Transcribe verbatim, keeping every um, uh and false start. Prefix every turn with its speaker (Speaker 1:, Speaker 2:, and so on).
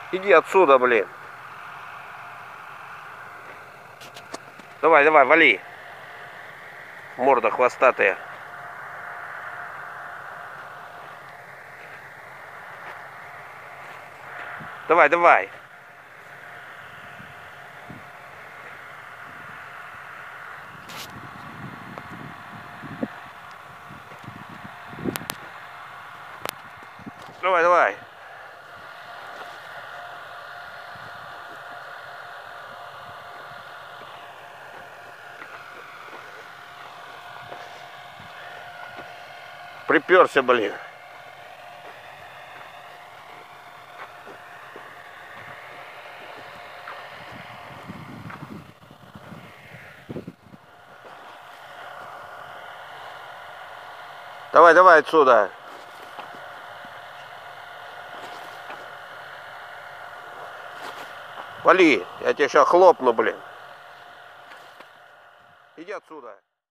Speaker 1: Иди отсюда, блин. Давай, давай, вали. Морда хвостатая. Давай, давай. Давай, давай. Приперся, блин. Давай, давай отсюда. Вали, я тебя сейчас хлопну, блин. Иди отсюда.